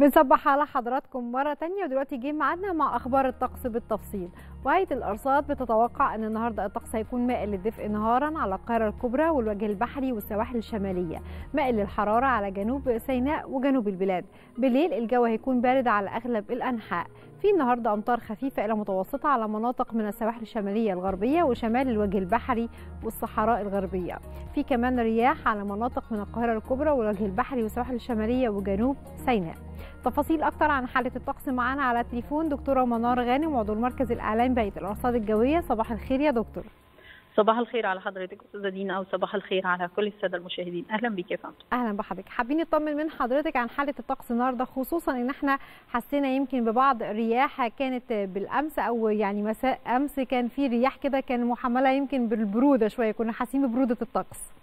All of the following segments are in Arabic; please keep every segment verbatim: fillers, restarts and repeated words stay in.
بنصبح على حضراتكم مرة تانية، ودلوقتي جه ميعادنا مع أخبار الطقس بالتفصيل. وهيئة الأرصاد بتتوقع أن النهاردة الطقس هيكون مائل للدفء نهارا على القاهرة الكبرى والوجه البحري والسواحل الشمالية، مائل للحرارة على جنوب سيناء وجنوب البلاد. بالليل الجو هيكون بارد على أغلب الأنحاء. في النهارده أمطار خفيفة إلى متوسطة على مناطق من السواحل الشمالية الغربية وشمال الوجه البحري والصحراء الغربية. في كمان رياح على مناطق من القاهرة الكبرى والوجه البحري والسواحل الشمالية وجنوب سيناء. تفاصيل أكتر عن حالة الطقس معانا على التليفون دكتورة منار غانم، عضو المركز الإعلامي بهيئة الأرصاد الجوية. صباح الخير يا دكتور. صباح الخير على حضرتك استاذه دينا، او صباح الخير على كل الساده المشاهدين. اهلا بيك يا فندم. اهلا بحضرتك. حابين نطمن من حضرتك عن حاله الطقس النهارده، خصوصا ان احنا حسينا يمكن ببعض الرياح كانت بالامس او يعني مساء امس كان في رياح كده كان محمله يمكن بالبروده شويه، كنا حاسين ببروده الطقس.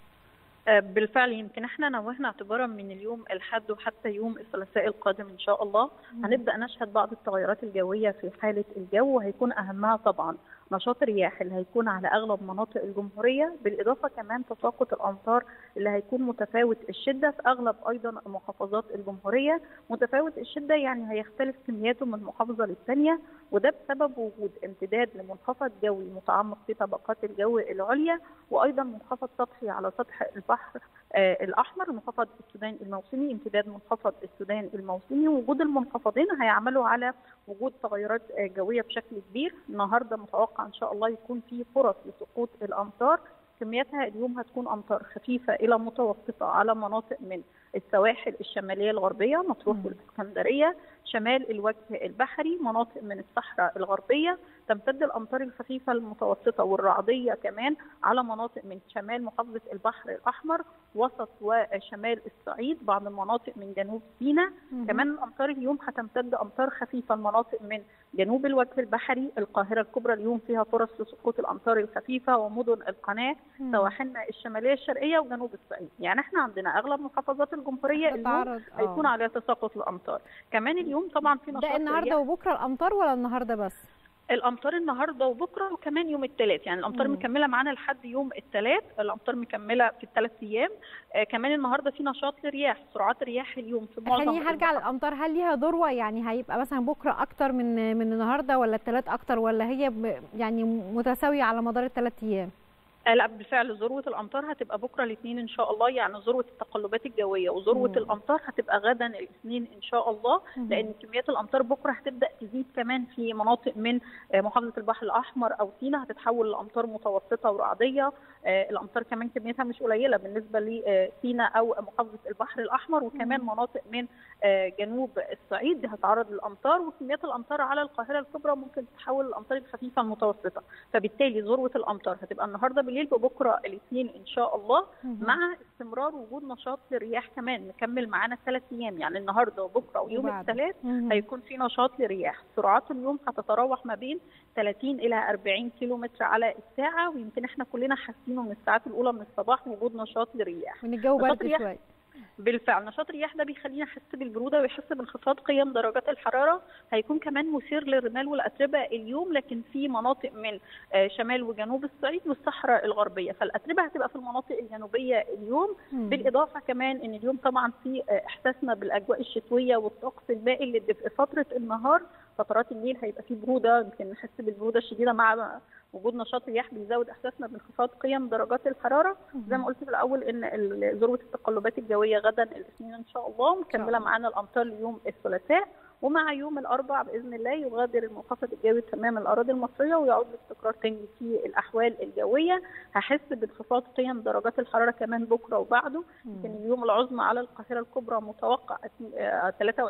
بالفعل يمكن احنا نوهنا اعتبارا من اليوم الحد وحتى يوم الثلاثاء القادم ان شاء الله هنبدا نشهد بعض التغيرات الجويه في حاله الجو، وهيكون اهمها طبعا نشاط الرياح اللي هيكون على اغلب مناطق الجمهوريه، بالاضافه كمان تساقط الامطار اللي هيكون متفاوت الشده في اغلب ايضا محافظات الجمهوريه. متفاوت الشده يعني هيختلف كمياته من محافظه للثانيه، وده بسبب وجود امتداد لمنخفض جوي متعمق في طبقات الجو العليا، وايضا منخفض سطحي على سطح البحر آه الاحمر، منخفض السودان الموسمي، امتداد منخفض السودان الموسمي. وجود المنخفضين هيعملوا على وجود تغيرات آه جويه بشكل كبير. النهارده متوقع ان شاء الله يكون في فرص لسقوط الامطار، كمياتها اليوم هتكون امطار خفيفه الى متوسطه على مناطق من السواحل الشماليه الغربيه، مطروح والاسكندريه، شمال الوجه البحري، مناطق من الصحراء الغربيه. تمتد الامطار الخفيفه المتوسطه والرعديه كمان على مناطق من شمال محافظه البحر الاحمر، وسط وشمال الصعيد، بعض المناطق من جنوب سيناء. كمان الامطار اليوم هتمتد امطار خفيفه لمناطق من جنوب الوجه البحري، القاهره الكبرى اليوم فيها فرص لسقوط الامطار الخفيفه، ومدن القناه، سواحلنا الشماليه الشرقيه وجنوب الصعيد. يعني احنا عندنا اغلب محافظات الجمهوريه اليوم هيكون عليها تساقط الامطار. كمان اليوم طبعا في نشاط ده النهارده وبكره الامطار ولا النهارده بس؟ الامطار النهارده وبكره وكمان يوم الثلاث، يعني الامطار مم. مكمله معانا لحد يوم الثلاث، الامطار مكمله في الثلاث ايام. آه كمان النهارده في نشاط للرياح، سرعات الرياح اليوم في معظم. خليني هرجع للامطار، هل ليها ذروه؟ يعني هيبقى مثلا بكره اكتر من من النهارده ولا الثلاث اكتر، ولا هي يعني متساويه على مدار الثلاث ايام؟ لا بالفعل ذروه الامطار هتبقى بكره الاثنين ان شاء الله، يعني ذروه التقلبات الجويه وذروه مم. الامطار هتبقى غدا الاثنين ان شاء الله، مم. لان كميات الامطار بكره هتبدا تزيد كمان في مناطق من محافظه البحر الاحمر او سيناء، هتتحول لامطار متوسطه ورعديه. الامطار كمان كميتها مش قليله بالنسبه لسيناء او محافظه البحر الاحمر، وكمان مم. مناطق من جنوب الصعيد هتعرض للامطار، وكميات الامطار على القاهره الكبرى ممكن تتحول للامطار الخفيفه المتوسطه. فبالتالي ذروه الامطار هتبقى النهارده بالليل وبكره الاثنين ان شاء الله، مع استمرار وجود نشاط للرياح كمان مكمل معانا ثلاث ايام. يعني النهارده وبكره ويوم الثلاث هيكون في نشاط للرياح، سرعات اليوم هتتراوح ما بين ثلاثين الى أربعين كيلو متر على الساعه، ويمكن احنا كلنا حاسينه من الساعات الاولى من الصباح وجود نشاط للرياح. من الجو برد شويه. بالفعل نشاط الرياح ده بيخلينا نحس بالبروده ويحس بانخفاض قيم درجات الحراره، هيكون كمان مثير للرمال والاتربه اليوم، لكن في مناطق من شمال وجنوب الصعيد والصحراء الغربيه، فالاتربه هتبقى في المناطق الجنوبيه اليوم. مم. بالاضافه كمان ان اليوم طبعا في احساسنا بالاجواء الشتويه والطقس المائل للدفء فتره النهار، فترات الليل هيبقى في بروده، يمكن نحس بالبروده الشديده مع وجود نشاط رياح بيزود احساسنا بانخفاض قيم درجات الحراره. زي ما قلت في الاول ان ذروه التقلبات الجويه غدا الاثنين ان شاء الله، مكمله معانا الامطار ليوم الثلاثاء، ومع يوم الاربعاء باذن الله يغادر المنخفض الجوي تماما الاراضي المصريه ويعود الاستقرار تاني في الاحوال الجويه. هحس بانخفاض قيم درجات الحراره كمان بكره وبعده. يمكن اليوم العظمى على القاهره الكبرى متوقع ثلاثة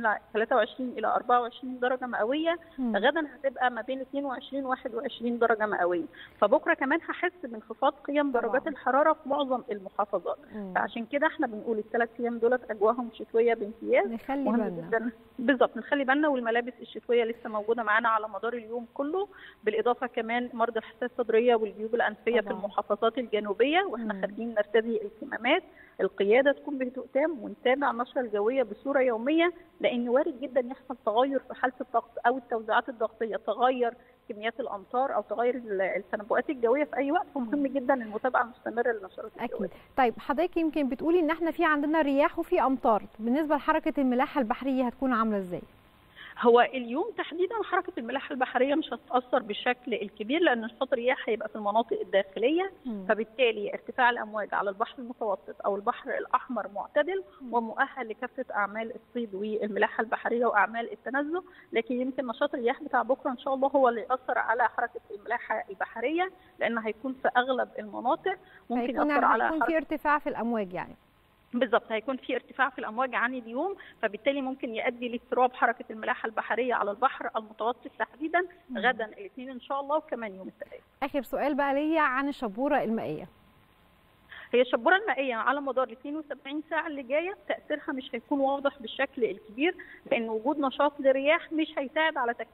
وعشرين الى أربعة وعشرين درجه مئويه، غدا هتبقى ما بين اثنين وعشرين وواحد وعشرين درجه مئويه. فبكره كمان هحس بانخفاض قيم درجات الحراره في معظم المحافظات. مم. فعشان كده احنا بنقول الثلاث ايام دولت اجواهم شتويه بامتياز، نخلي بالنا بالظبط نخلي بالنا، والملابس الشتويه لسه موجوده معانا على مدار اليوم كله. بالاضافه كمان مرضى الحساسيه الصدريه والجيوب الانفيه طبعا في المحافظات الجنوبيه، واحنا خارجين نرتدي الكمامات. القياده تكون بهدوء تام، ونتابع النشره الجويه بصوره يوميه، لان وارد جدا يحصل تغير في حاله الطقس او التوزيعات الضغطيه، تغير كميات الامطار او تغير التنبؤات الجويه في اي وقت، فمهم جدا المتابعه المستمره للنشرات الجويه. اكيد. طيب حضرتك يمكن بتقولي ان احنا في عندنا رياح وفي امطار، بالنسبه لحركه الملاحه البحريه هتكون عامله ازاي؟ هو اليوم تحديدا حركه الملاحه البحريه مش هتتاثر بالشكل الكبير، لان نشاط الرياح هيبقى في المناطق الداخليه، م. فبالتالي ارتفاع الامواج على البحر المتوسط او البحر الاحمر معتدل م. ومؤهل لكافه اعمال الصيد والملاحه البحريه واعمال التنزه، لكن يمكن نشاط الرياح بتاع بكره ان شاء الله هو اللي ياثر على حركه الملاحه البحريه، لان هيكون في اغلب المناطق ممكن ياثر على هيكون في ارتفاع في الامواج يعني. بالظبط، هيكون في ارتفاع في الامواج عن اليوم، فبالتالي ممكن يؤدي لاضطراب حركه الملاحه البحريه على البحر المتوسط تحديدا غدا الاثنين ان شاء الله، وكمان يوم الثلاثاء. اخر سؤال بقى ليا عن الشبوره المائيه. هي الشبوره المائيه على مدار ال اثنين وسبعين ساعه اللي جايه تاثيرها مش هيكون واضح بالشكل الكبير، لان وجود نشاط للرياح مش هيساعد على تكثيف.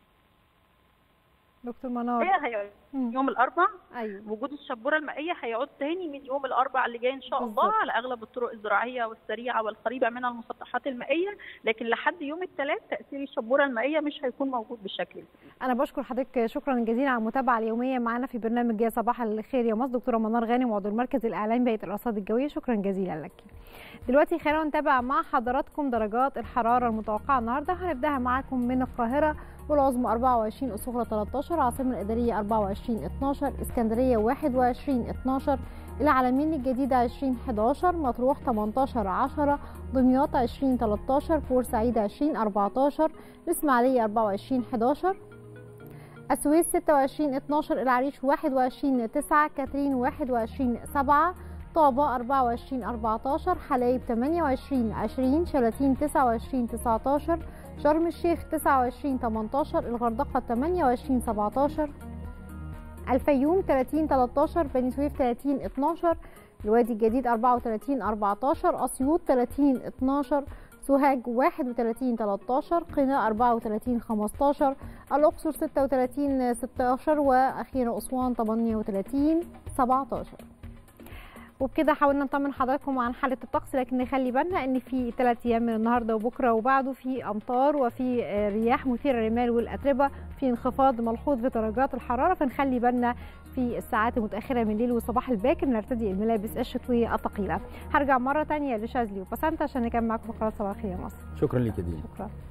دكتور منار، هي هيعود يوم الاربعاء. ايوه، وجود الشبوره المائيه هيعود تاني من يوم الاربعاء اللي جاي ان شاء بالزبط. الله على اغلب الطرق الزراعيه والسريعه والقريبه من المسطحات المائيه، لكن لحد يوم الثلاث تاثير الشبوره المائيه مش هيكون موجود بالشكل ده. انا بشكر حضرتك شكرا جزيلا على المتابعه اليوميه معنا في برنامج يا صباح الخير يا مصر، دكتوره منار غانم عضو المركز الاعلامي بهيئه الارصاد الجويه، شكرا جزيلا لك. دلوقتي خلينا نتابع مع حضراتكم درجات الحراره المتوقعه النهارده. هنبداها معاكم من القاهره، والعظمى أربعة وعشرين، الصغرى ثلاثة عشر، العاصمه الاداريه أربعة وعشرين اتناشر، اسكندريه واحد وعشرين اتناشر، العلمين الجديده عشرين حداشر، مطروح تمنتاشر عشرة، دمياط عشرين تلتاشر، بورسعيد عشرين أربعتاشر، الاسماعيليه أربعة وعشرين حداشر، السويس ستة وعشرين اتناشر، العريش واحد وعشرين تسعة، كاترين واحد وعشرين سبعة، طابة أربعة وعشرين أربعتاشر، حلايب ثمانية وعشرين عشرين، شلاتين تسعة وعشرين تسعتاشر، شرم الشيخ تسعة وعشرين تمنتاشر، الغردقة ثمانية وعشرين سبعتاشر، الفيوم ثلاثين تلتاشر، بني سويف ثلاثين اتناشر، الوادي الجديد أربعة وثلاثين أربعتاشر، أسيوط ثلاثين اتناشر، سوهاج واحد وثلاثين تلتاشر، قنا أربعة وثلاثين خمستاشر، الأقصر ستة وثلاثين ستاشر، وأخيرا أسوان ثمانية وثلاثين سبعتاشر. وبكده حاولنا نطمن حضراتكم عن حاله الطقس، لكن نخلي بالنا ان في ثلاث ايام من النهارده وبكره وبعده في امطار وفي رياح مثيره للرمال والاتربه، في انخفاض ملحوظ في درجات الحراره، فنخلي بالنا في الساعات المتاخره من الليل والصباح الباكر نرتدي الملابس الشتويه الثقيله. هرجع مره ثانيه لشاذلي وبسنت عشان نكمل معاكم فقرات صباح الخير يا مصر. شكرا لك يا دينا. شكرا.